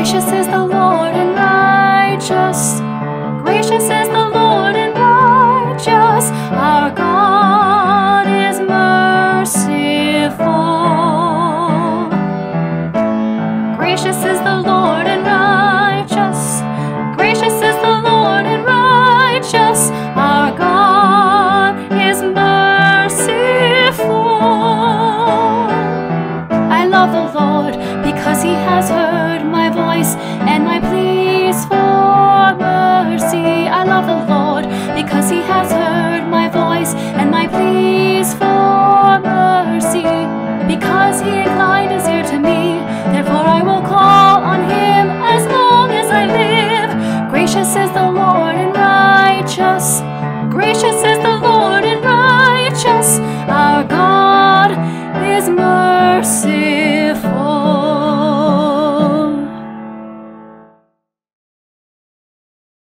Gracious is the Lord and righteous. Gracious is the Lord and righteous. Our God is merciful. Gracious is the Lord and righteous. Gracious is the Lord and righteous. Our God is merciful. I love the Lord because He has heard my voice and my pleas for mercy. I love the Lord because He has heard my voice and my pleas for mercy. Because He inclined His ear to me, therefore I will call on Him as long as I live. Gracious is the Lord and righteous. Gracious